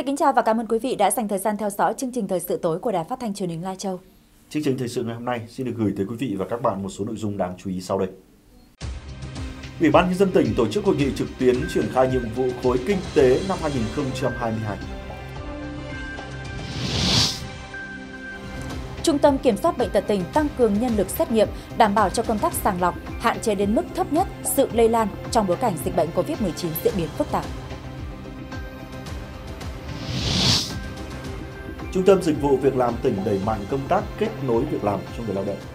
Xin kính chào và cảm ơn quý vị đã dành thời gian theo dõi chương trình Thời sự tối của Đài Phát thanh Truyền hình Lai Châu. Chương trình thời sự ngày hôm nay xin được gửi tới quý vị và các bạn một số nội dung đáng chú ý sau đây. Ủy ban Nhân dân tỉnh tổ chức hội nghị trực tuyến triển khai nhiệm vụ khối kinh tế năm 2022. Trung tâm Kiểm soát Bệnh tật tỉnh tăng cường nhân lực xét nghiệm, đảm bảo cho công tác sàng lọc, hạn chế đến mức thấp nhất sự lây lan trong bối cảnh dịch bệnh COVID-19 diễn biến phức tạp. Trung tâm Dịch vụ Việc làm tỉnh đẩy mạnh công tác kết nối việc làm cho người lao động.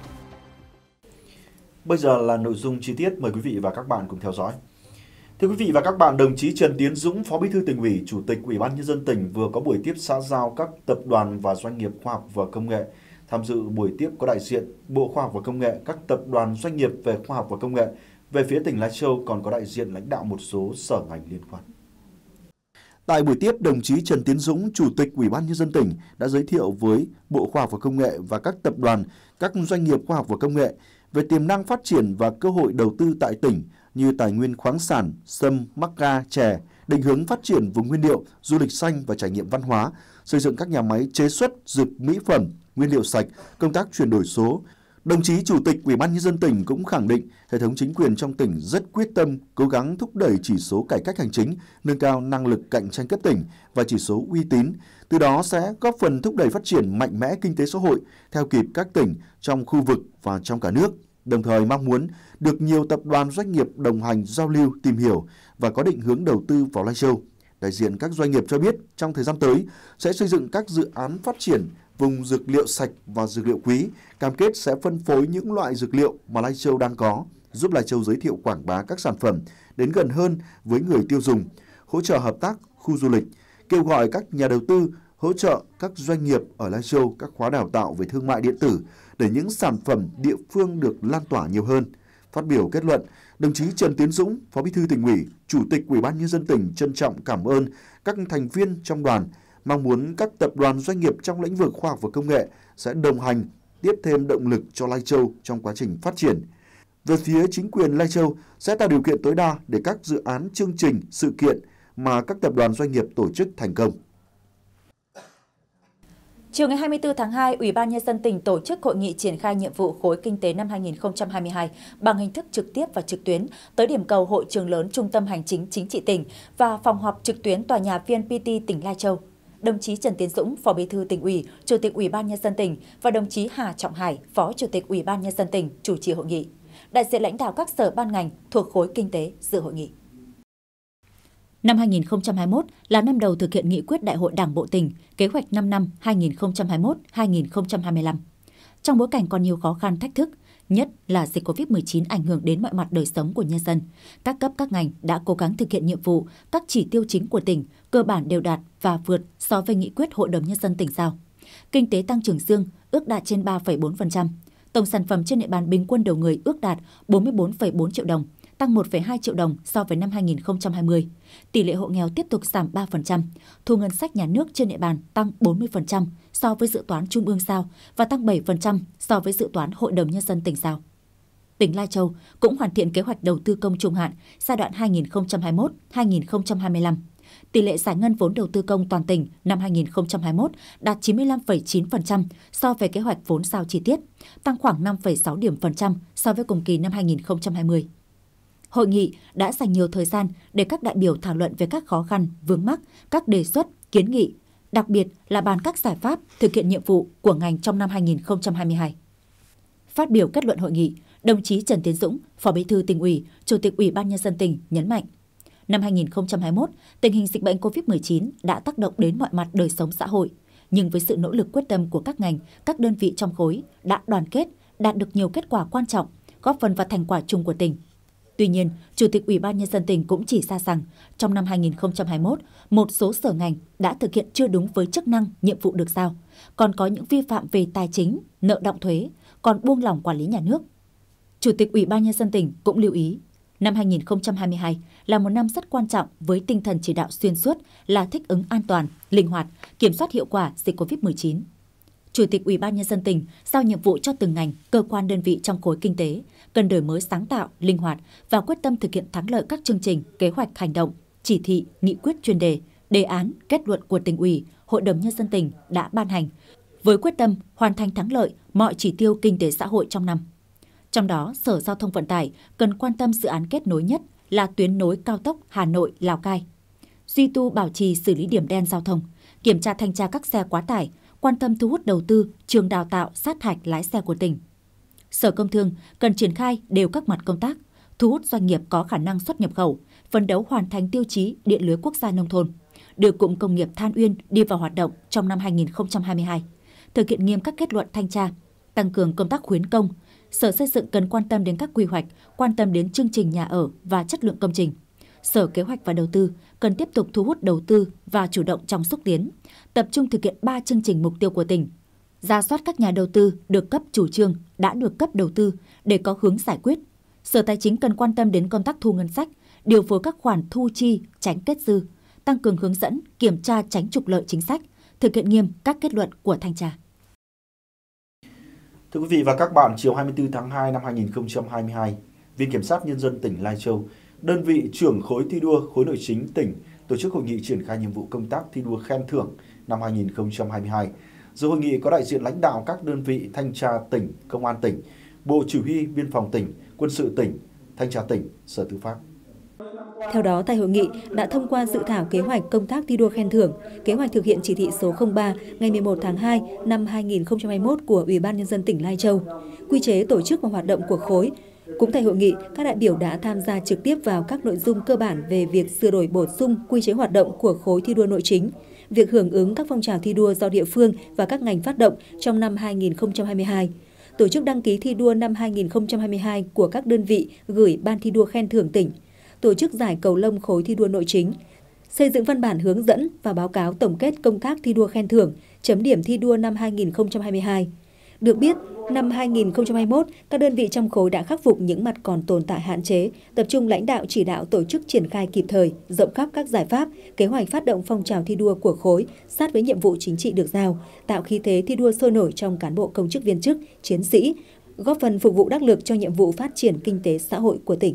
Bây giờ là nội dung chi tiết, mời quý vị và các bạn cùng theo dõi. Thưa quý vị và các bạn, đồng chí Trần Tiến Dũng, Phó Bí thư Tỉnh ủy, Chủ tịch Ủy ban Nhân dân tỉnh vừa có buổi tiếp xã giao các tập đoàn và doanh nghiệp khoa học và công nghệ. Tham dự buổi tiếp có đại diện Bộ Khoa học và Công nghệ, các tập đoàn doanh nghiệp về khoa học và công nghệ. Về phía tỉnh Lai Châu còn có đại diện lãnh đạo một số sở ngành liên quan. Tại buổi tiếp, đồng chí Trần Tiến Dũng, Chủ tịch Ủy ban Nhân dân tỉnh đã giới thiệu với Bộ Khoa học và Công nghệ và các tập đoàn, các doanh nghiệp khoa học và công nghệ về tiềm năng phát triển và cơ hội đầu tư tại tỉnh như tài nguyên khoáng sản, sâm, mắc ca, chè, định hướng phát triển vùng nguyên liệu, du lịch xanh và trải nghiệm văn hóa, xây dựng các nhà máy chế xuất, dược, mỹ phẩm, nguyên liệu sạch, công tác chuyển đổi số. Đồng chí Chủ tịch Ủy ban Nhân dân tỉnh cũng khẳng định hệ thống chính quyền trong tỉnh rất quyết tâm, cố gắng thúc đẩy chỉ số cải cách hành chính, nâng cao năng lực cạnh tranh cấp tỉnh và chỉ số uy tín, từ đó sẽ góp phần thúc đẩy phát triển mạnh mẽ kinh tế xã hội theo kịp các tỉnh trong khu vực và trong cả nước. Đồng thời mong muốn được nhiều tập đoàn doanh nghiệp đồng hành giao lưu, tìm hiểu và có định hướng đầu tư vào Lai Châu. Đại diện các doanh nghiệp cho biết trong thời gian tới sẽ xây dựng các dự án phát triển vùng dược liệu sạch và dược liệu quý, cam kết sẽ phân phối những loại dược liệu mà Lai Châu đang có, giúp Lai Châu giới thiệu quảng bá các sản phẩm đến gần hơn với người tiêu dùng, hỗ trợ hợp tác khu du lịch, kêu gọi các nhà đầu tư hỗ trợ các doanh nghiệp ở Lai Châu các khóa đào tạo về thương mại điện tử để những sản phẩm địa phương được lan tỏa nhiều hơn. Phát biểu kết luận, đồng chí Trần Tiến Dũng, Phó Bí thư Tỉnh ủy, Chủ tịch Ủy ban Nhân dân tỉnh trân trọng cảm ơn các thành viên trong đoàn, mong muốn các tập đoàn doanh nghiệp trong lĩnh vực khoa học và công nghệ sẽ đồng hành, tiếp thêm động lực cho Lai Châu trong quá trình phát triển. Về phía chính quyền Lai Châu sẽ tạo điều kiện tối đa để các dự án, chương trình, sự kiện mà các tập đoàn doanh nghiệp tổ chức thành công. Chiều ngày 24 tháng 2, Ủy ban Nhân dân tỉnh tổ chức hội nghị triển khai nhiệm vụ khối kinh tế năm 2022 bằng hình thức trực tiếp và trực tuyến tới điểm cầu hội trường lớn Trung tâm Hành chính Chính trị tỉnh và phòng họp trực tuyến tòa nhà VNPT tỉnh Lai Châu. Đồng chí Trần Tiến Dũng, Phó Bí thư Tỉnh ủy, Chủ tịch Ủy ban Nhân dân tỉnh và đồng chí Hà Trọng Hải, Phó Chủ tịch Ủy ban Nhân dân tỉnh chủ trì hội nghị. Đại diện lãnh đạo các sở ban ngành thuộc khối kinh tế dự hội nghị. Năm 2021 là năm đầu thực hiện nghị quyết Đại hội Đảng bộ tỉnh, kế hoạch 5 năm 2021-2025. Trong bối cảnh còn nhiều khó khăn thách thức, nhất là dịch COVID-19 ảnh hưởng đến mọi mặt đời sống của nhân dân, các cấp các ngành đã cố gắng thực hiện nhiệm vụ, các chỉ tiêu chính của tỉnh cơ bản đều đạt và vượt so với nghị quyết Hội đồng Nhân dân tỉnh giao. Kinh tế tăng trưởng dương ước đạt trên 3,4%, tổng sản phẩm trên địa bàn bình quân đầu người ước đạt 44,4 triệu đồng, tăng 1,2 triệu đồng so với năm 2020. Tỷ lệ hộ nghèo tiếp tục giảm 3%, thu ngân sách nhà nước trên địa bàn tăng 40% so với dự toán Trung ương giao và tăng 7% so với dự toán Hội đồng Nhân dân tỉnh giao. Tỉnh Lai Châu cũng hoàn thiện kế hoạch đầu tư công trung hạn giai đoạn 2021-2025. Tỷ lệ giải ngân vốn đầu tư công toàn tỉnh năm 2021 đạt 95,9% so với kế hoạch vốn giao chi tiết, tăng khoảng 5,6 điểm phần trăm so với cùng kỳ năm 2020. Hội nghị đã dành nhiều thời gian để các đại biểu thảo luận về các khó khăn, vướng mắc, các đề xuất, kiến nghị, đặc biệt là bàn các giải pháp thực hiện nhiệm vụ của ngành trong năm 2022. Phát biểu kết luận hội nghị, đồng chí Trần Tiến Dũng, Phó Bí thư Tỉnh ủy, Chủ tịch Ủy ban Nhân dân tỉnh nhấn mạnh, năm 2021, tình hình dịch bệnh COVID-19 đã tác động đến mọi mặt đời sống xã hội, nhưng với sự nỗ lực quyết tâm của các ngành, các đơn vị trong khối đã đoàn kết, đạt được nhiều kết quả quan trọng, góp phần vào thành quả chung của tỉnh. Tuy nhiên, Chủ tịch Ủy ban Nhân dân tỉnh cũng chỉ ra rằng, trong năm 2021, một số sở ngành đã thực hiện chưa đúng với chức năng, nhiệm vụ được giao, còn có những vi phạm về tài chính, nợ đọng thuế, còn buông lỏng quản lý nhà nước. Chủ tịch Ủy ban Nhân dân tỉnh cũng lưu ý, năm 2022 là một năm rất quan trọng với tinh thần chỉ đạo xuyên suốt là thích ứng an toàn, linh hoạt, kiểm soát hiệu quả dịch COVID-19. Chủ tịch Ủy ban Nhân dân tỉnh giao nhiệm vụ cho từng ngành, cơ quan đơn vị trong khối kinh tế cần đổi mới sáng tạo, linh hoạt và quyết tâm thực hiện thắng lợi các chương trình, kế hoạch hành động, chỉ thị, nghị quyết chuyên đề đề án, kết luận của Tỉnh ủy, Hội đồng Nhân dân tỉnh đã ban hành, với quyết tâm hoàn thành thắng lợi mọi chỉ tiêu kinh tế xã hội trong năm. Trong đó, Sở Giao thông Vận tải cần quan tâm dự án kết nối nhất là tuyến nối cao tốc Hà Nội - Lào Cai, duy tu bảo trì xử lý điểm đen giao thông, kiểm tra thanh tra các xe quá tải, quan tâm thu hút đầu tư trường đào tạo sát hạch lái xe của tỉnh. Sở Công Thương cần triển khai đều các mặt công tác, thu hút doanh nghiệp có khả năng xuất nhập khẩu, phấn đấu hoàn thành tiêu chí điện lưới quốc gia nông thôn, đưa cụm công nghiệp Than Uyên đi vào hoạt động trong năm 2022, thực hiện nghiêm các kết luận thanh tra, tăng cường công tác khuyến công. Sở Xây dựng cần quan tâm đến các quy hoạch, quan tâm đến chương trình nhà ở và chất lượng công trình. Sở Kế hoạch và Đầu tư cần tiếp tục thu hút đầu tư và chủ động trong xúc tiến, tập trung thực hiện 3 chương trình mục tiêu của tỉnh. Rà soát các nhà đầu tư được cấp chủ trương, đã được cấp đầu tư để có hướng giải quyết. Sở Tài chính cần quan tâm đến công tác thu ngân sách, điều phối các khoản thu chi, tránh kết dư, tăng cường hướng dẫn, kiểm tra tránh trục lợi chính sách, thực hiện nghiêm các kết luận của thanh tra. Thưa quý vị và các bạn, chiều 24 tháng 2 năm 2022, Viện Kiểm sát Nhân dân tỉnh Lai Châu, đơn vị trưởng khối thi đua khối nội chính tỉnh tổ chức hội nghị triển khai nhiệm vụ công tác thi đua khen thưởng năm 2022. Dự hội nghị có đại diện lãnh đạo các đơn vị thanh tra tỉnh, công an tỉnh, Bộ Chỉ huy Biên phòng tỉnh, Quân sự tỉnh, Thanh tra tỉnh, Sở Tư pháp. Theo đó, tại hội nghị đã thông qua dự thảo kế hoạch công tác thi đua khen thưởng, kế hoạch thực hiện chỉ thị số 03 ngày 11 tháng 2 năm 2021 của Ủy ban Nhân dân tỉnh Lai Châu, quy chế tổ chức và hoạt động của khối. Cũng tại hội nghị, các đại biểu đã tham gia trực tiếp vào các nội dung cơ bản về việc sửa đổi bổ sung quy chế hoạt động của khối thi đua nội chính, việc hưởng ứng các phong trào thi đua do địa phương và các ngành phát động trong năm 2022, tổ chức đăng ký thi đua năm 2022 của các đơn vị gửi Ban thi đua khen thưởng tỉnh, tổ chức giải cầu lông khối thi đua nội chính, xây dựng văn bản hướng dẫn và báo cáo tổng kết công tác thi đua khen thưởng, chấm điểm thi đua năm 2022. Được biết, năm 2021, các đơn vị trong khối đã khắc phục những mặt còn tồn tại hạn chế, tập trung lãnh đạo chỉ đạo tổ chức triển khai kịp thời, rộng khắp các giải pháp, kế hoạch phát động phong trào thi đua của khối sát với nhiệm vụ chính trị được giao, tạo khí thế thi đua sôi nổi trong cán bộ công chức viên chức, chiến sĩ, góp phần phục vụ đắc lực cho nhiệm vụ phát triển kinh tế xã hội của tỉnh.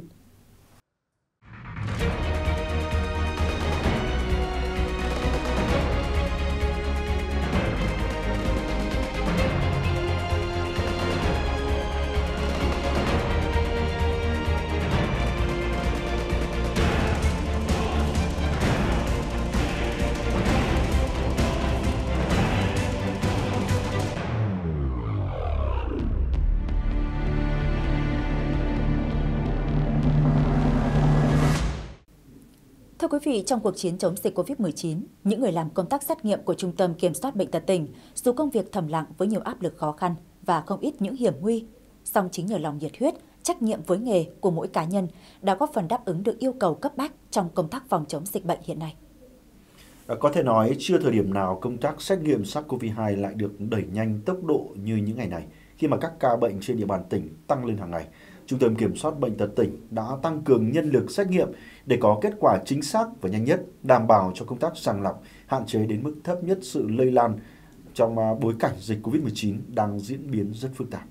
Thưa quý vị, trong cuộc chiến chống dịch COVID-19, những người làm công tác xét nghiệm của Trung tâm Kiểm soát Bệnh tật tỉnh, dù công việc thầm lặng với nhiều áp lực khó khăn và không ít những hiểm nguy, song chính nhờ lòng nhiệt huyết, trách nhiệm với nghề của mỗi cá nhân đã góp phần đáp ứng được yêu cầu cấp bách trong công tác phòng chống dịch bệnh hiện nay. Có thể nói, chưa thời điểm nào công tác xét nghiệm SARS-CoV-2 lại được đẩy nhanh tốc độ như những ngày này, khi mà các ca bệnh trên địa bàn tỉnh tăng lên hàng ngày. Trung tâm Kiểm soát Bệnh tật tỉnh đã tăng cường nhân lực xét nghiệm để có kết quả chính xác và nhanh nhất, đảm bảo cho công tác sàng lọc, hạn chế đến mức thấp nhất sự lây lan trong bối cảnh dịch COVID-19 đang diễn biến rất phức tạp.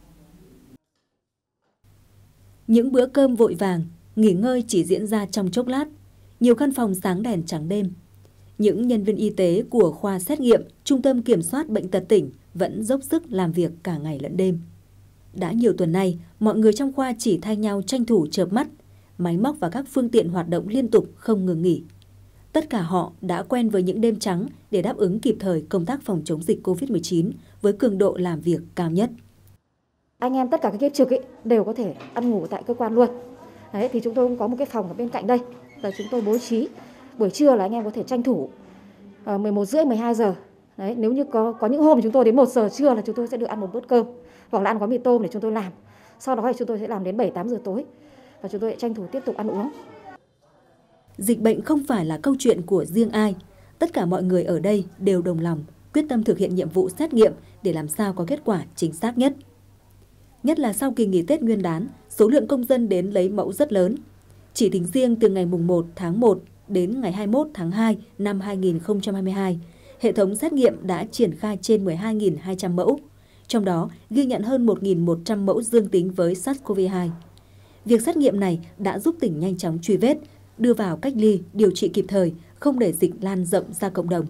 Những bữa cơm vội vàng, nghỉ ngơi chỉ diễn ra trong chốc lát, nhiều căn phòng sáng đèn trắng đêm. Những nhân viên y tế của khoa xét nghiệm Trung tâm Kiểm soát Bệnh tật tỉnh vẫn dốc sức làm việc cả ngày lẫn đêm. Đã nhiều tuần nay, mọi người trong khoa chỉ thay nhau tranh thủ chợp mắt, máy móc và các phương tiện hoạt động liên tục không ngừng nghỉ. Tất cả họ đã quen với những đêm trắng để đáp ứng kịp thời công tác phòng chống dịch COVID-19 với cường độ làm việc cao nhất. Anh em tất cả các kiếp trực đều có thể ăn ngủ tại cơ quan luôn. Đấy, thì chúng tôi cũng có một cái phòng ở bên cạnh đây. Là chúng tôi bố trí buổi trưa là anh em có thể tranh thủ 11 rưỡi 12 giờ. Đấy, nếu như có những hôm chúng tôi đến 1 giờ trưa là chúng tôi sẽ được ăn một bữa cơm hoặc là ăn gói mì tôm để chúng tôi làm. Sau đó thì chúng tôi sẽ làm đến 7-8 giờ tối và chúng tôi sẽ tranh thủ tiếp tục ăn uống. Dịch bệnh không phải là câu chuyện của riêng ai. Tất cả mọi người ở đây đều đồng lòng, quyết tâm thực hiện nhiệm vụ xét nghiệm để làm sao có kết quả chính xác nhất. Nhất là sau kỳ nghỉ Tết Nguyên đán, số lượng công dân đến lấy mẫu rất lớn. Chỉ tính riêng từ ngày 1 tháng 1 đến ngày 21 tháng 2 năm 2022, hệ thống xét nghiệm đã triển khai trên 12.200 mẫu. Trong đó, ghi nhận hơn 1.100 mẫu dương tính với SARS-CoV-2. Việc xét nghiệm này đã giúp tỉnh nhanh chóng truy vết, đưa vào cách ly, điều trị kịp thời, không để dịch lan rộng ra cộng đồng.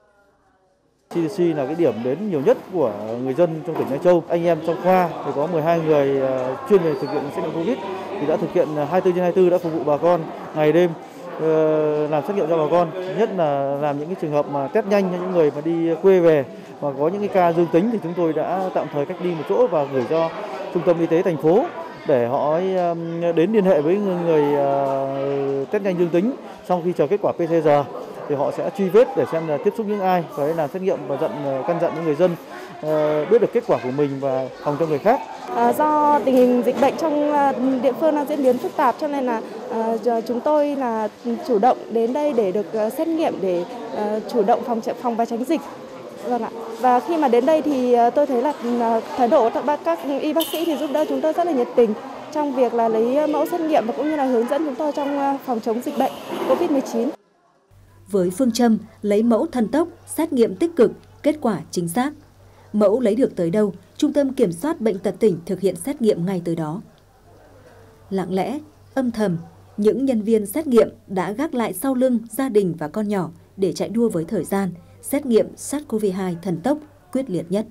CDC là cái điểm đến nhiều nhất của người dân trong tỉnh Lai Châu. Anh em trong khoa thì có 12 người chuyên về thực hiện xét nghiệm Covid thì đã thực hiện 24/24 đã phục vụ bà con ngày đêm làm xét nghiệm cho bà con. Nhất là làm những cái trường hợp mà test nhanh cho những người mà đi quê về và có những cái ca dương tính thì chúng tôi đã tạm thời cách ly một chỗ và gửi cho trung tâm y tế thành phố để họ đến liên hệ với người test nhanh dương tính. Sau khi chờ kết quả PCR thì họ sẽ truy vết để xem là tiếp xúc những ai và làm xét nghiệm và căn dặn những người dân biết được kết quả của mình và phòng cho người khác. Do tình hình dịch bệnh trong địa phương đang diễn biến phức tạp cho nên là chúng tôi là chủ động đến đây để được xét nghiệm để chủ động phòng và tránh dịch. Vâng ạ. Và khi mà đến đây thì tôi thấy là thái độ các y bác sĩ thì giúp đỡ chúng tôi rất là nhiệt tình trong việc là lấy mẫu xét nghiệm và cũng như là hướng dẫn chúng tôi trong phòng chống dịch bệnh COVID-19. Với phương châm lấy mẫu thần tốc, xét nghiệm tích cực, kết quả chính xác. Mẫu lấy được tới đâu, Trung tâm Kiểm soát Bệnh tật tỉnh thực hiện xét nghiệm ngay tới đó. Lặng lẽ, âm thầm, những nhân viên xét nghiệm đã gác lại sau lưng gia đình và con nhỏ để chạy đua với thời gian, xét nghiệm SARS-CoV-2 thần tốc, quyết liệt nhất.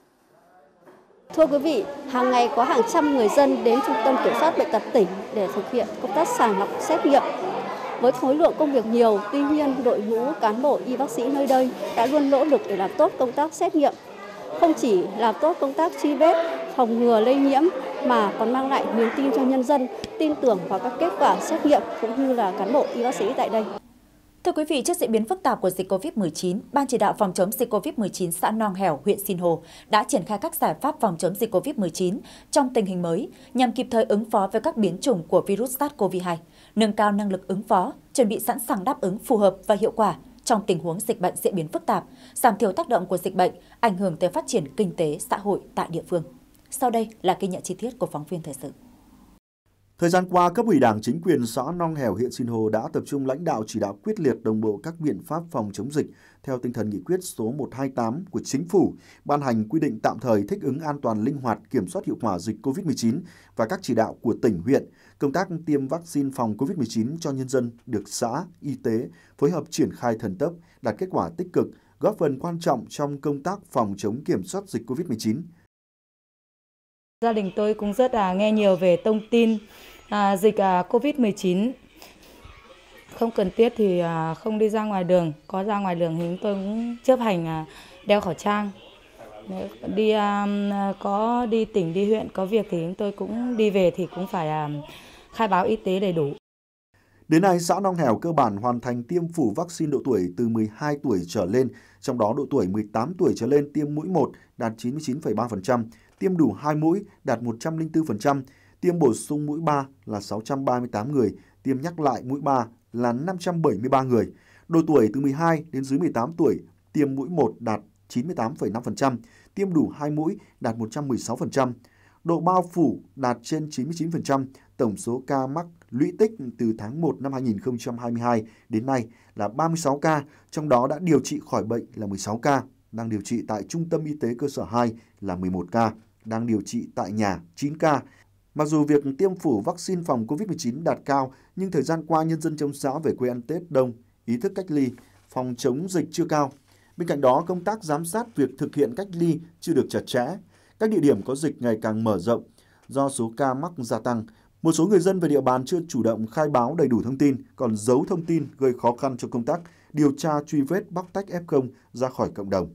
Thưa quý vị, hàng ngày có hàng trăm người dân đến Trung tâm Kiểm soát Bệnh tật tỉnh để thực hiện công tác sàng lọc xét nghiệm. Với khối lượng công việc nhiều, tuy nhiên đội ngũ cán bộ y bác sĩ nơi đây đã luôn nỗ lực để làm tốt công tác xét nghiệm. Không chỉ làm tốt công tác truy vết, phòng ngừa lây nhiễm mà còn mang lại niềm tin cho nhân dân, tin tưởng vào các kết quả xét nghiệm cũng như là cán bộ y bác sĩ tại đây. Thưa quý vị, trước diễn biến phức tạp của dịch COVID-19, Ban chỉ đạo phòng chống dịch COVID-19 xã Nong Hẻo, huyện Sinh Hồ đã triển khai các giải pháp phòng chống dịch COVID-19 trong tình hình mới nhằm kịp thời ứng phó với các biến chủng của virus SARS-CoV-2, nâng cao năng lực ứng phó, chuẩn bị sẵn sàng đáp ứng phù hợp và hiệu quả trong tình huống dịch bệnh diễn biến phức tạp, giảm thiểu tác động của dịch bệnh, ảnh hưởng tới phát triển kinh tế, xã hội tại địa phương. Sau đây là ghi nhận chi tiết của phóng viên thời sự. Thời gian qua, cấp ủy Đảng, chính quyền xã Nong Hẻo, huyện Sinh Hồ đã tập trung lãnh đạo chỉ đạo quyết liệt đồng bộ các biện pháp phòng chống dịch theo tinh thần nghị quyết số 128 của Chính phủ, ban hành quy định tạm thời thích ứng an toàn linh hoạt kiểm soát hiệu quả dịch COVID-19 và các chỉ đạo của tỉnh, huyện. Công tác tiêm vaccine phòng COVID-19 cho nhân dân được xã, y tế phối hợp triển khai thần tốc, đạt kết quả tích cực, góp phần quan trọng trong công tác phòng chống kiểm soát dịch COVID-19. Gia đình tôi cũng rất là nghe nhiều về thông tin dịch COVID-19. Không cần thiết thì không đi ra ngoài đường. Có ra ngoài đường thì chúng tôi cũng chấp hành đeo khẩu trang. Có đi tỉnh, đi huyện, có việc thì chúng tôi cũng đi về thì cũng phải khai báo y tế đầy đủ. Đến nay, xã Nong Hẻo cơ bản hoàn thành tiêm phủ vaccine độ tuổi từ 12 tuổi trở lên, trong đó độ tuổi 18 tuổi trở lên tiêm mũi 1 đạt 99,3%, tiêm đủ 2 mũi đạt 104%, tiêm bổ sung mũi 3 là 638 người, tiêm nhắc lại mũi 3 là 573 người. Độ tuổi từ 12 đến dưới 18 tuổi tiêm mũi 1 đạt 98,5%, tiêm đủ 2 mũi đạt 116%. Độ bao phủ đạt trên 99%, tổng số ca mắc lũy tích từ tháng 1 năm 2022 đến nay là 36 ca, trong đó đã điều trị khỏi bệnh là 16 ca, đang điều trị tại Trung tâm Y tế cơ sở 2 là 11 ca, đang điều trị tại nhà 9 ca. Mặc dù việc tiêm phủ vaccine phòng COVID-19 đạt cao, nhưng thời gian qua nhân dân trong xã về quê ăn Tết đông, ý thức cách ly, phòng chống dịch chưa cao. Bên cạnh đó, công tác giám sát việc thực hiện cách ly chưa được chặt chẽ. Các địa điểm có dịch ngày càng mở rộng. Do số ca mắc gia tăng, một số người dân về địa bàn chưa chủ động khai báo đầy đủ thông tin, còn giấu thông tin gây khó khăn cho công tác điều tra truy vết bóc tách F0 ra khỏi cộng đồng.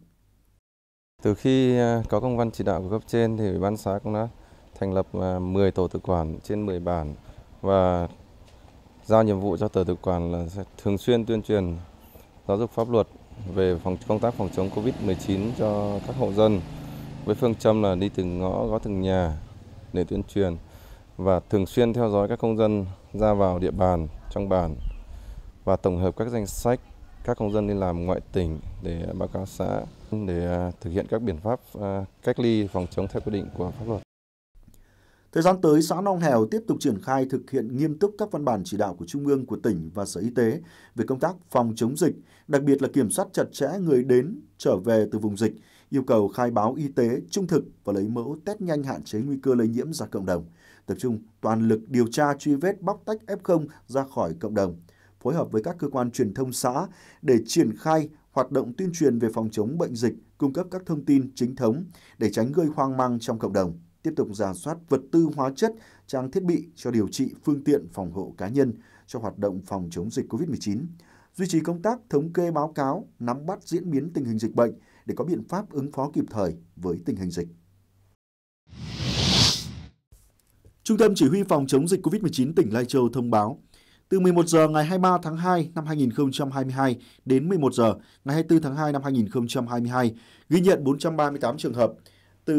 Từ khi có công văn chỉ đạo của cấp trên thì Ủy ban xã cũng đã thành lập 10 tổ tự quản trên 10 bản và giao nhiệm vụ cho tổ tự quản là sẽ thường xuyên tuyên truyền giáo dục pháp luật về công tác phòng chống Covid-19 cho các hộ dân với phương châm là đi từng ngõ gõ từng nhà để tuyên truyền và thường xuyên theo dõi các công dân ra vào địa bàn trong bản và tổng hợp các danh sách các công dân đi làm ngoại tỉnh để báo cáo xã để thực hiện các biện pháp cách ly phòng chống theo quy định của pháp luật. Thời gian tới, xã Nong Hẻo tiếp tục triển khai thực hiện nghiêm túc các văn bản chỉ đạo của Trung ương, của tỉnh và Sở Y tế về công tác phòng chống dịch, đặc biệt là kiểm soát chặt chẽ người đến, trở về từ vùng dịch, yêu cầu khai báo y tế trung thực và lấy mẫu test nhanh hạn chế nguy cơ lây nhiễm ra cộng đồng, tập trung toàn lực điều tra truy vết bóc tách F0 ra khỏi cộng đồng. phối hợp với các cơ quan truyền thông xã để triển khai hoạt động tuyên truyền về phòng chống bệnh dịch, cung cấp các thông tin chính thống để tránh gây hoang mang trong cộng đồng. Tiếp tục rà soát vật tư hóa chất, trang thiết bị cho điều trị, phương tiện phòng hộ cá nhân cho hoạt động phòng chống dịch COVID-19. Duy trì công tác thống kê báo cáo, nắm bắt diễn biến tình hình dịch bệnh để có biện pháp ứng phó kịp thời với tình hình dịch. Trung tâm Chỉ huy phòng chống dịch COVID-19 tỉnh Lai Châu thông báo, từ 11 giờ ngày 23 tháng 2 năm 2022 đến 11 giờ ngày 24 tháng 2 năm 2022, ghi nhận 438 trường hợp, từ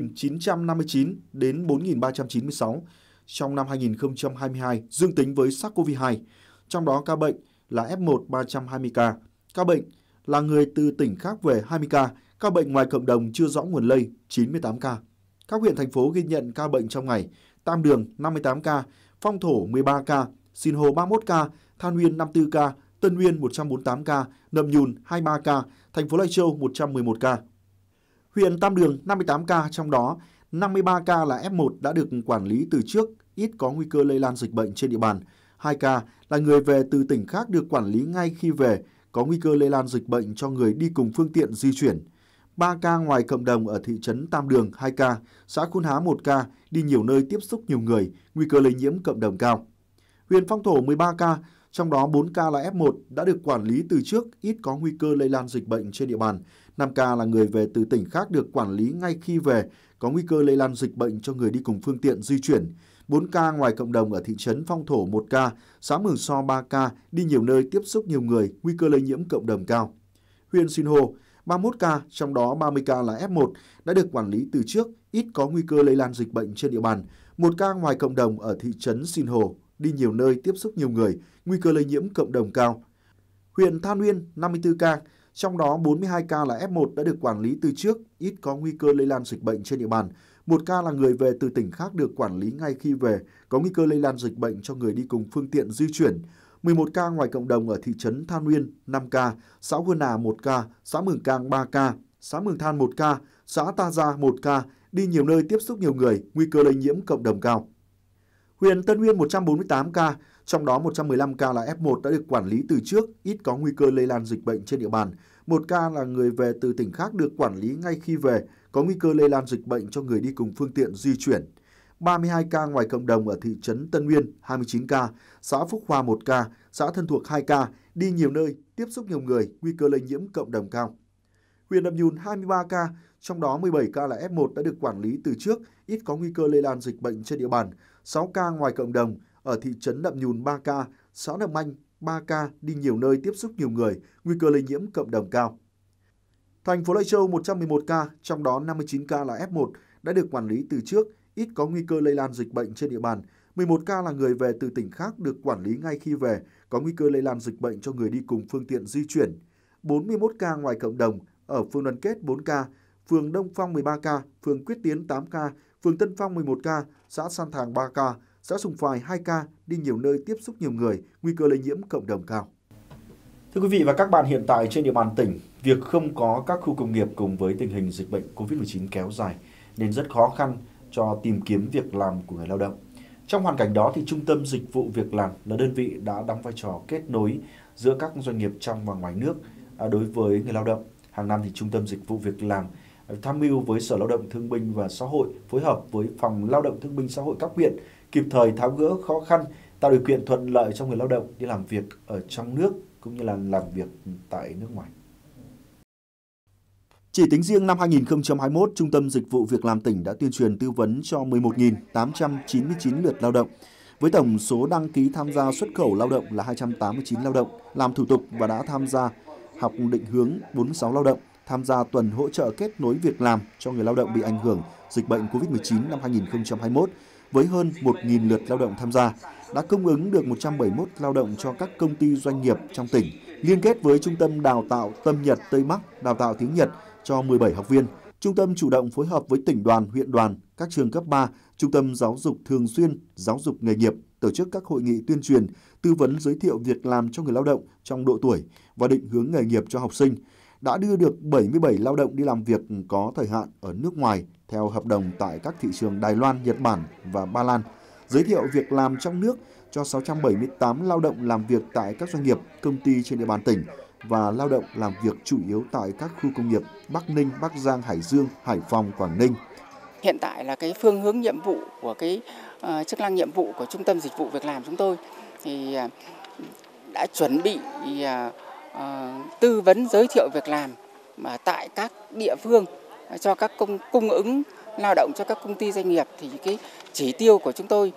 3.959 đến 4.396 trong năm 2022 dương tính với SARS-CoV-2. Trong đó ca bệnh là F1 320 ca, ca bệnh là người từ tỉnh khác về 20 ca, ca bệnh ngoài cộng đồng chưa rõ nguồn lây 98 ca. Các huyện, thành phố ghi nhận ca bệnh trong ngày: Tam Đường 58 ca, Phong Thổ 13 ca, Sinh Hồ 31 ca, Than Uyên 54 ca, Tân Uyên 148 ca, Nậm Nhùn 23 ca, thành phố Lai Châu 111 ca. Huyện Tam Đường 58 ca, trong đó 53 ca là F1 đã được quản lý từ trước, ít có nguy cơ lây lan dịch bệnh trên địa bàn. 2 ca là người về từ tỉnh khác được quản lý ngay khi về, có nguy cơ lây lan dịch bệnh cho người đi cùng phương tiện di chuyển. 3 ca ngoài cộng đồng ở thị trấn Tam Đường 2 ca, xã Khuôn Há 1 ca, đi nhiều nơi tiếp xúc nhiều người, nguy cơ lây nhiễm cộng đồng cao. Huyện Phong Thổ 13 ca, trong đó 4 ca là F1 đã được quản lý từ trước, ít có nguy cơ lây lan dịch bệnh trên địa bàn. 5 ca là người về từ tỉnh khác được quản lý ngay khi về, có nguy cơ lây lan dịch bệnh cho người đi cùng phương tiện di chuyển. 4 ca ngoài cộng đồng ở thị trấn Phong Thổ 1 ca, xã Mường So 3 ca, đi nhiều nơi tiếp xúc nhiều người, nguy cơ lây nhiễm cộng đồng cao. Huyện Sinh Hồ 31 ca, trong đó 30 ca là F1 đã được quản lý từ trước, ít có nguy cơ lây lan dịch bệnh trên địa bàn. 1 ca ngoài cộng đồng ở thị trấn Sinh Hồ, đi nhiều nơi tiếp xúc nhiều người, nguy cơ lây nhiễm cộng đồng cao. Huyện Than Uyên 54 ca, trong đó 42 ca là F1 đã được quản lý từ trước, ít có nguy cơ lây lan dịch bệnh trên địa bàn. 1 ca là người về từ tỉnh khác được quản lý ngay khi về, có nguy cơ lây lan dịch bệnh cho người đi cùng phương tiện di chuyển. 11 ca ngoài cộng đồng ở thị trấn Than Uyên 5 ca, xã Huân Nà 1 ca, xã Mường Cang 3 ca, xã Mường Than 1 ca, xã Ta Gia 1 ca, đi nhiều nơi tiếp xúc nhiều người, nguy cơ lây nhiễm cộng đồng cao. Huyện Tân Uyên 148 ca, trong đó 115 ca là F1 đã được quản lý từ trước, ít có nguy cơ lây lan dịch bệnh trên địa bàn. 1 ca là người về từ tỉnh khác được quản lý ngay khi về, có nguy cơ lây lan dịch bệnh cho người đi cùng phương tiện di chuyển. 32 ca ngoài cộng đồng ở thị trấn Tân Uyên 29 ca, xã Phúc Hòa 1 ca, xã Thân Thuộc 2 ca, đi nhiều nơi, tiếp xúc nhiều người, nguy cơ lây nhiễm cộng đồng cao. Huyện Nậm Nhùn 23 ca, trong đó 17 ca là F1 đã được quản lý từ trước, ít có nguy cơ lây lan dịch bệnh trên địa bàn. 6 ca ngoài cộng đồng ở thị trấn Nậm Nhùn 3 ca, xã Nậm Anh 3 ca, đi nhiều nơi tiếp xúc nhiều người, nguy cơ lây nhiễm cộng đồng cao. Thành phố Lai Châu 111 ca, trong đó 59 ca là F1 đã được quản lý từ trước, ít có nguy cơ lây lan dịch bệnh trên địa bàn. 11 ca là người về từ tỉnh khác được quản lý ngay khi về, có nguy cơ lây lan dịch bệnh cho người đi cùng phương tiện di chuyển. 41 ca ngoài cộng đồng ở phường Đoàn Kết 4 ca, phường Đông Phong 13 ca, phường Quyết Tiến 8 ca, phường Tân Phong 11 ca, xã San Thàng 3 ca, xã Sùng Phài 2 ca, đi nhiều nơi tiếp xúc nhiều người, nguy cơ lây nhiễm cộng đồng cao. Thưa quý vị và các bạn, hiện tại trên địa bàn tỉnh, việc không có các khu công nghiệp cùng với tình hình dịch bệnh COVID-19 kéo dài nên rất khó khăn cho tìm kiếm việc làm của người lao động. Trong hoàn cảnh đó thì Trung tâm Dịch vụ Việc làm là đơn vị đã đóng vai trò kết nối giữa các doanh nghiệp trong và ngoài nước đối với người lao động. Hàng năm thì Trung tâm Dịch vụ Việc làm tham mưu với Sở Lao động Thương binh và Xã hội phối hợp với Phòng Lao động Thương binh Xã hội các huyện kịp thời tháo gỡ khó khăn, tạo điều kiện thuận lợi cho người lao động đi làm việc ở trong nước cũng như là làm việc tại nước ngoài. Chỉ tính riêng năm 2021, Trung tâm Dịch vụ Việc làm tỉnh đã tuyên truyền tư vấn cho 11.899 lượt lao động, với tổng số đăng ký tham gia xuất khẩu lao động là 289 lao động, làm thủ tục và đã tham gia học định hướng 46 lao động, tham gia tuần hỗ trợ kết nối việc làm cho người lao động bị ảnh hưởng dịch bệnh COVID-19 năm 2021 với hơn 1.000 lượt lao động tham gia, đã cung ứng được 171 lao động cho các công ty doanh nghiệp trong tỉnh, liên kết với Trung tâm Đào tạo Tâm Nhật Tây Bắc đào tạo tiếng Nhật cho 17 học viên. Trung tâm chủ động phối hợp với tỉnh đoàn, huyện đoàn, các trường cấp 3, Trung tâm giáo dục thường xuyên, giáo dục nghề nghiệp, tổ chức các hội nghị tuyên truyền, tư vấn giới thiệu việc làm cho người lao động trong độ tuổi và định hướng nghề nghiệp cho học sinh, đã đưa được 77 lao động đi làm việc có thời hạn ở nước ngoài theo hợp đồng tại các thị trường Đài Loan, Nhật Bản và Ba Lan. giới thiệu việc làm trong nước cho 678 lao động làm việc tại các doanh nghiệp, công ty trên địa bàn tỉnh và lao động làm việc chủ yếu tại các khu công nghiệp Bắc Ninh, Bắc Giang, Hải Dương, Hải Phòng, Quảng Ninh. Hiện tại là cái phương hướng nhiệm vụ của cái chức năng nhiệm vụ của Trung tâm Dịch vụ Việc làm chúng tôi thì đã chuẩn bị tư vấn giới thiệu việc làm mà tại các địa phương cho các cung ứng lao động cho các công ty doanh nghiệp. Thì cái chỉ tiêu của chúng tôi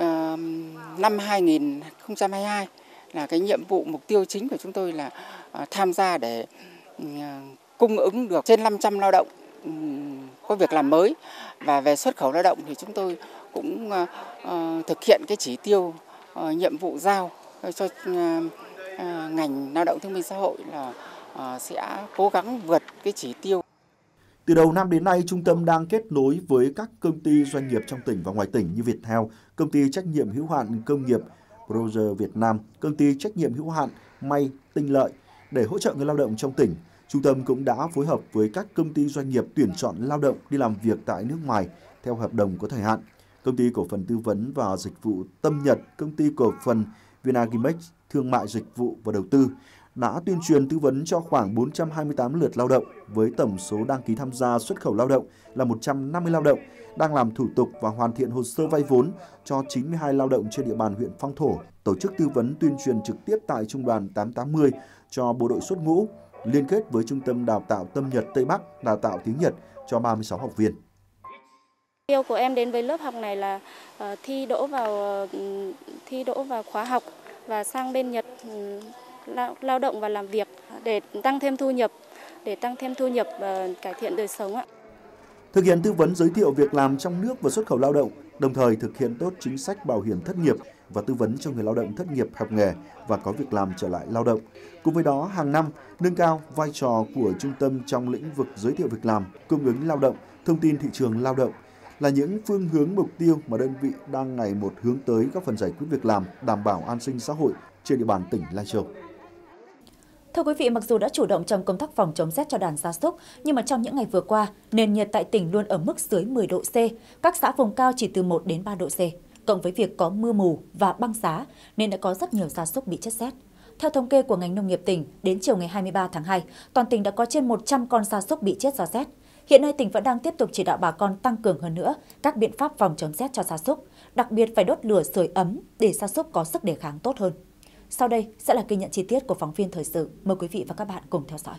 năm 2022 là cái nhiệm vụ mục tiêu chính của chúng tôi là tham gia để cung ứng được trên 500 lao động có việc làm mới. Và về xuất khẩu lao động thì chúng tôi cũng thực hiện cái chỉ tiêu nhiệm vụ giao cho ngành lao động thương binh xã hội là sẽ cố gắng vượt cái chỉ tiêu. Từ đầu năm đến nay, trung tâm đang kết nối với các công ty doanh nghiệp trong tỉnh và ngoài tỉnh như Viettel, công ty trách nhiệm hữu hạn công nghiệp Proger Việt Nam, công ty trách nhiệm hữu hạn May Tinh Lợi để hỗ trợ người lao động trong tỉnh. Trung tâm cũng đã phối hợp với các công ty doanh nghiệp tuyển chọn lao động đi làm việc tại nước ngoài theo hợp đồng có thời hạn. Công ty cổ phần tư vấn và dịch vụ Tâm Nhật, công ty cổ phần Vinagimex thương mại dịch vụ và đầu tư đã tuyên truyền tư vấn cho khoảng 428 lượt lao động với tổng số đăng ký tham gia xuất khẩu lao động là 150 lao động, đang làm thủ tục và hoàn thiện hồ sơ vay vốn cho 92 lao động trên địa bàn huyện Phong Thổ, tổ chức tư vấn tuyên truyền trực tiếp tại Trung đoàn 880 cho bộ đội xuất ngũ, liên kết với Trung tâm Đào tạo Tâm Nhật Tây Bắc đào tạo tiếng Nhật cho 36 học viên. Yêu của em đến với lớp học này là thi đỗ vào khóa học và sang bên Nhật lao động và làm việc để tăng thêm thu nhập và cải thiện đời sống ạ. Thực hiện tư vấn giới thiệu việc làm trong nước và xuất khẩu lao động, đồng thời thực hiện tốt chính sách bảo hiểm thất nghiệp và tư vấn cho người lao động thất nghiệp học nghề và có việc làm trở lại lao động. Cùng với đó, hàng năm nâng cao vai trò của trung tâm trong lĩnh vực giới thiệu việc làm, cung ứng lao động, thông tin thị trường lao động là những phương hướng mục tiêu mà đơn vị đang ngày một hướng tới góp phần giải quyết việc làm, đảm bảo an sinh xã hội trên địa bàn tỉnh Lai Châu. Thưa quý vị, mặc dù đã chủ động trong công tác phòng chống rét cho đàn gia súc, nhưng mà trong những ngày vừa qua, nền nhiệt tại tỉnh luôn ở mức dưới 10 độ C, các xã vùng cao chỉ từ 1 đến 3 độ C. Cộng với việc có mưa mù và băng giá nên đã có rất nhiều gia súc bị chết rét. Theo thống kê của ngành nông nghiệp tỉnh, đến chiều ngày 23 tháng 2, toàn tỉnh đã có trên 100 con gia súc bị chết do rét. Hiện nay tỉnh vẫn đang tiếp tục chỉ đạo bà con tăng cường hơn nữa các biện pháp phòng chống rét cho gia súc, đặc biệt phải đốt lửa sưởi ấm để gia súc có sức đề kháng tốt hơn. Sau đây sẽ là ghi nhận chi tiết của phóng viên thời sự. Mời quý vị và các bạn cùng theo dõi.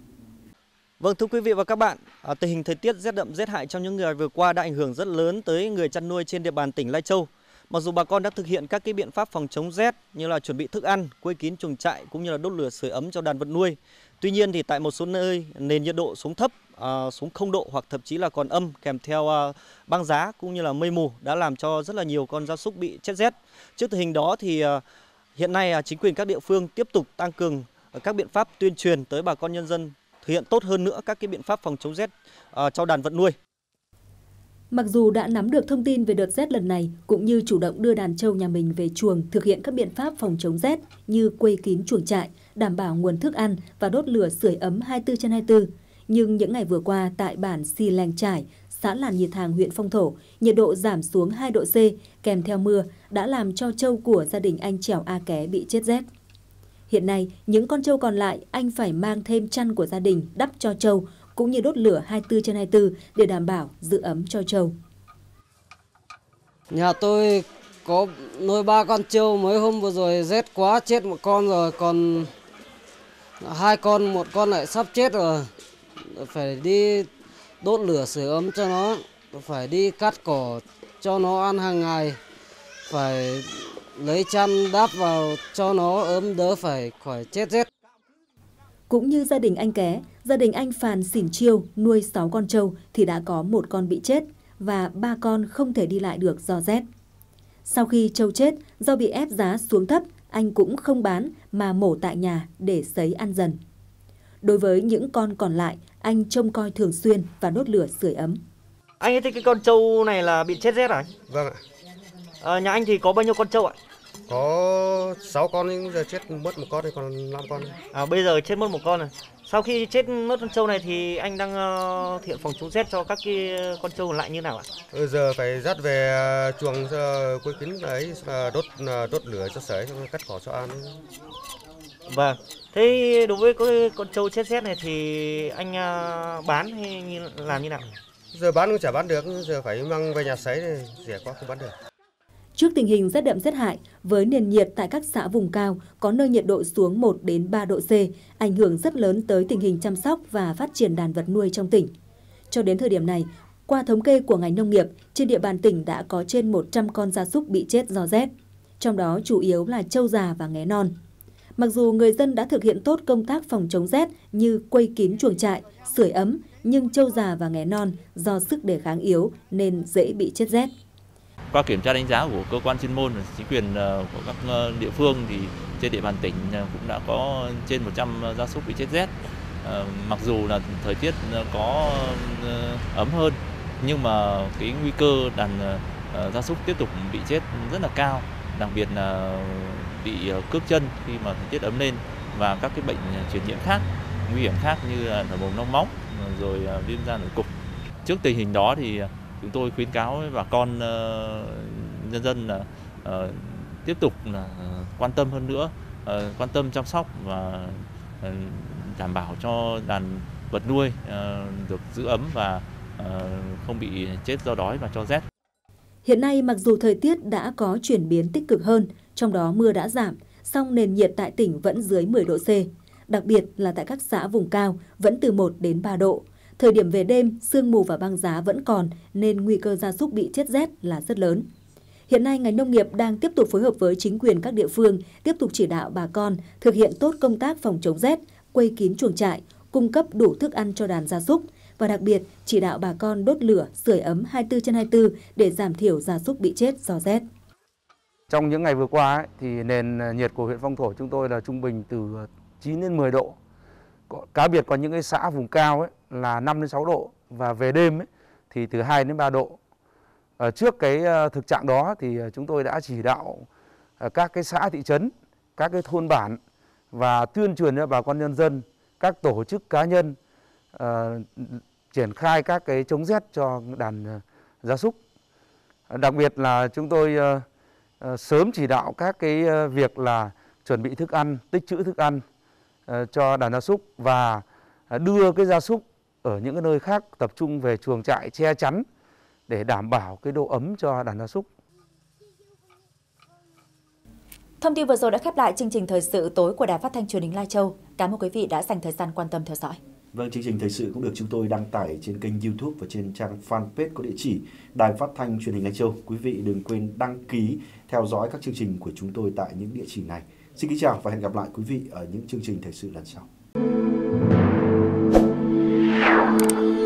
Vâng, thưa quý vị và các bạn, tình hình thời tiết rét đậm rét hại trong những ngày vừa qua đã ảnh hưởng rất lớn tới người chăn nuôi trên địa bàn tỉnh Lai Châu. Mặc dù bà con đã thực hiện các biện pháp phòng chống rét như là chuẩn bị thức ăn, quây kín chuồng trại cũng như là đốt lửa sưởi ấm cho đàn vật nuôi. Tuy nhiên thì tại một số nơi nền nhiệt độ xuống thấp, xuống 0 độ hoặc thậm chí là còn âm kèm theo băng giá cũng như là mây mù đã làm cho rất là nhiều con gia súc bị chết rét. Trước tình hình đó thì hiện nay chính quyền các địa phương tiếp tục tăng cường các biện pháp tuyên truyền tới bà con nhân dân thực hiện tốt hơn nữa các biện pháp phòng chống rét cho đàn vật nuôi. Mặc dù đã nắm được thông tin về đợt rét lần này cũng như chủ động đưa đàn trâu nhà mình về chuồng thực hiện các biện pháp phòng chống rét như quây kín chuồng trại, đảm bảo nguồn thức ăn và đốt lửa sưởi ấm 24/24, nhưng những ngày vừa qua tại bản Xì Lèng Trải, xã Làn Nhiệt Hàng, huyện Phong Thổ, nhiệt độ giảm xuống 2 độ C kèm theo mưa đã làm cho trâu của gia đình anh Trẻo A Ké bị chết rét. Hiện nay, những con trâu còn lại anh phải mang thêm chăn của gia đình đắp cho trâu cũng như đốt lửa 24/24 để đảm bảo giữ ấm cho trâu. Nhà tôi có nuôi 3 con trâu, mấy hôm vừa rồi rét quá chết một con rồi, còn 2 con, một con lại sắp chết rồi. Phải đi đốt lửa sưởi ấm cho nó, phải đi cắt cỏ cho nó ăn hàng ngày, phải lấy chăn đắp vào cho nó ấm đỡ phải khỏi chết rét. Cũng như gia đình anh Ké, gia đình anh Phàn Xỉn Chiêu nuôi 6 con trâu thì đã có 1 con bị chết và 3 con không thể đi lại được do rét. Sau khi trâu chết, do bị ép giá xuống thấp, anh cũng không bán mà mổ tại nhà để sấy ăn dần. Đối với những con còn lại, anh trông coi thường xuyên và đốt lửa sưởi ấm. Anh ấy thấy cái con trâu này là bị chết rét à? Vâng ạ. Nhà anh thì có bao nhiêu con trâu ạ? Có 6 con nhưng giờ chết mất một con thì còn 5 con. Bây giờ chết mất một con rồi. Sau khi chết mất con trâu này thì anh đang thực hiện phòng chống rét cho các cái con trâu còn lại như nào ạ? Giờ phải dắt về chuồng quây kín ấy, đốt lửa cho sưởi, cắt cỏ cho ăn. Vâng. Thế đối với con trâu chết rét này thì anh bán hay làm như nào? Giờ bán cũng chả bán được, giờ phải mang về nhà sấy thì rẻ quá không bán được. Trước tình hình rét đậm rét hại, với nền nhiệt tại các xã vùng cao có nơi nhiệt độ xuống 1 đến 3 độ C, ảnh hưởng rất lớn tới tình hình chăm sóc và phát triển đàn vật nuôi trong tỉnh. Cho đến thời điểm này, qua thống kê của ngành nông nghiệp, trên địa bàn tỉnh đã có trên 100 con gia súc bị chết do rét, trong đó chủ yếu là trâu già và nghé non. Mặc dù người dân đã thực hiện tốt công tác phòng chống rét như quây kín chuồng trại, sưởi ấm, nhưng trâu già và nghé non do sức đề kháng yếu nên dễ bị chết rét. Qua kiểm tra đánh giá của cơ quan chuyên môn, chính quyền của các địa phương thì trên địa bàn tỉnh cũng đã có trên 100 gia súc bị chết rét. Mặc dù là thời tiết có ấm hơn nhưng mà cái nguy cơ đàn gia súc tiếp tục bị chết rất là cao, đặc biệt là bị cướp chân khi mà thời tiết ấm lên và các cái bệnh truyền nhiễm khác, nguy hiểm khác như là nở mồm long móng rồi viêm da nổi cục. Trước tình hình đó thì chúng tôi khuyến cáo với bà con nhân dân là tiếp tục là quan tâm hơn nữa, quan tâm chăm sóc và đảm bảo cho đàn vật nuôi được giữ ấm và không bị chết do đói và cho rét. Hiện nay mặc dù thời tiết đã có chuyển biến tích cực hơn, trong đó mưa đã giảm, song nền nhiệt tại tỉnh vẫn dưới 10 độ C. Đặc biệt là tại các xã vùng cao vẫn từ 1 đến 3 độ. Thời điểm về đêm, sương mù và băng giá vẫn còn nên nguy cơ gia súc bị chết rét là rất lớn. Hiện nay, ngành nông nghiệp đang tiếp tục phối hợp với chính quyền các địa phương, tiếp tục chỉ đạo bà con thực hiện tốt công tác phòng chống rét, quây kín chuồng trại, cung cấp đủ thức ăn cho đàn gia súc và đặc biệt chỉ đạo bà con đốt lửa, sưởi ấm 24/24 để giảm thiểu gia súc bị chết do rét. Trong những ngày vừa qua thì nền nhiệt của huyện Phong Thổ chúng tôi là trung bình từ 9 đến 10 độ. Cá biệt có những cái xã vùng cao là 5 đến 6 độ và về đêm thì từ 2 đến 3 độ. Trước cái thực trạng đó thì chúng tôi đã chỉ đạo các cái xã thị trấn, các cái thôn bản và tuyên truyền cho bà con nhân dân, các tổ chức cá nhân triển khai các cái chống rét cho đàn gia súc. Đặc biệt là chúng tôi sớm chỉ đạo các cái việc là chuẩn bị thức ăn, tích trữ thức ăn cho đàn gia súc và đưa cái gia súc ở những cái nơi khác tập trung về chuồng trại che chắn để đảm bảo cái độ ấm cho đàn gia súc. Thông tin vừa rồi đã khép lại chương trình thời sự tối của Đài Phát thanh Truyền hình Lai Châu. Cảm ơn quý vị đã dành thời gian quan tâm theo dõi. Vâng, chương trình thời sự cũng được chúng tôi đăng tải trên kênh YouTube và trên trang fanpage có địa chỉ Đài Phát thanh Truyền hình Lai Châu. Quý vị đừng quên đăng ký theo dõi các chương trình của chúng tôi tại những địa chỉ này. Xin kính chào và hẹn gặp lại quý vị ở những chương trình thời sự lần sau.